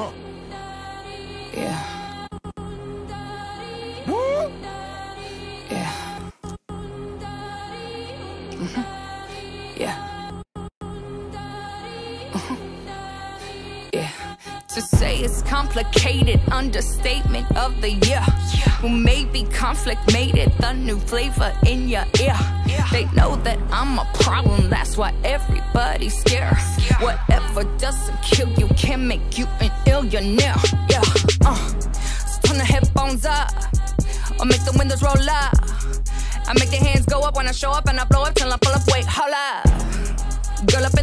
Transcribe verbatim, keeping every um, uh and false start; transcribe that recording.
Huh. Yeah. Yeah. Mm-hmm. Yeah. Uh-huh. Yeah. To say it's complicated, understatement of the year. Who maybe conflict made it the new flavor in your ear. They know that I'm a problem, that's why everybody's scared. Whatever doesn't kill you can make you an illionaire. Yeah. Uh. So turn the headphones up, or make the windows roll up. I make the hands go up when I show up, and I blow up till I pull up. Wait, hold up. Girl up